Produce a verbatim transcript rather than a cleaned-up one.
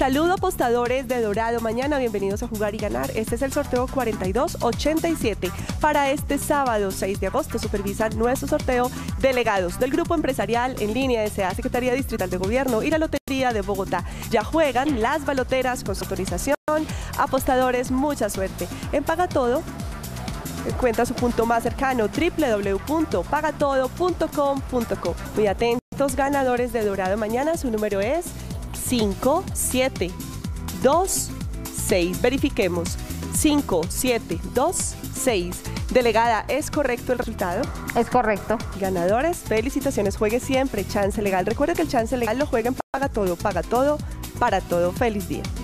Saludo apostadores de Dorado Mañana, bienvenidos a Jugar y Ganar. Este es el sorteo cuarenta y dos ochenta y siete. Para este sábado seis de agosto supervisan nuestro sorteo delegados del Grupo Empresarial en línea S A, Secretaría Distrital de Gobierno y la Lotería de Bogotá. Ya juegan las baloteras con su autorización. Apostadores, mucha suerte. En Paga Todo, encuentra su punto más cercano, doble u doble u doble u punto paga todo punto com punto co. Muy atentos, ganadores de Dorado Mañana, su número es cinco siete dos seis. Verifiquemos. cinco siete dos seis. Delegada, ¿es correcto el resultado? Es correcto. Ganadores, felicitaciones. Juegue siempre Chance Legal. Recuerde que el Chance Legal lo juega en Paga Todo. Paga Todo, para todo. Feliz día.